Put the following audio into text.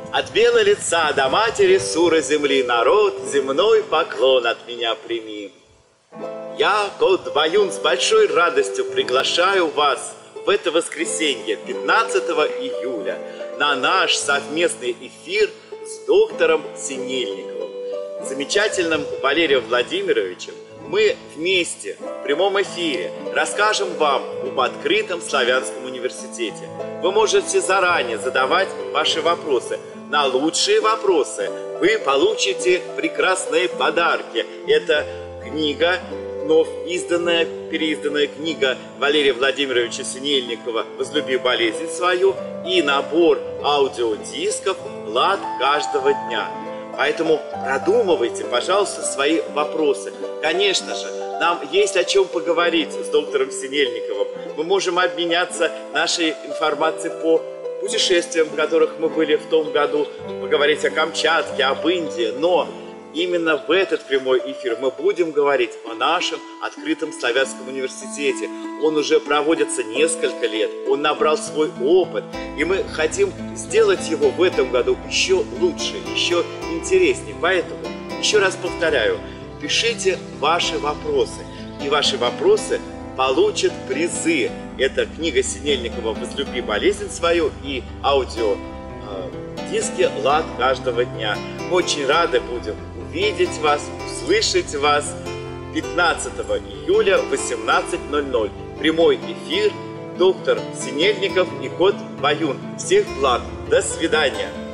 От белого лица до матери сура земли, народ земной поклон от меня прими. Я, кот Баюн, с большой радостью приглашаю вас в это воскресенье, 15 июля, на наш совместный эфир с доктором Синельниковым, замечательным Валерием Владимировичем. Мы вместе в прямом эфире расскажем вам об открытом славянском университете. Вы можете заранее задавать ваши вопросы. На лучшие вопросы вы получите прекрасные подарки. Это книга, вновь изданная, переизданная книга Валерия Владимировича Синельникова «Возлюби болезнь свою» и набор аудиодисков «Лад каждого дня». Поэтому продумывайте, пожалуйста, свои вопросы. Конечно же, нам есть о чем поговорить с доктором Синельниковым. Мы можем обменяться нашей информацией по путешествиям, в которых мы были в том году, поговорить о Камчатке, об Индии. Но именно в этот прямой эфир мы будем говорить о нашем открытом славянском университете. Он уже проводится несколько лет, он набрал свой опыт, и мы хотим сделать его в этом году еще лучше, еще интереснее. Поэтому, еще раз повторяю, пишите ваши вопросы, и ваши вопросы получат призы. Это книга Синельникова «Возлюби болезнь свою» и аудиодиски «Лад каждого дня». Мы очень рады будем увидеть вас, услышать вас 15 июля в 18:00. Прямой эфир, доктор Синельников и кот Баюн. Всех благ. До свидания.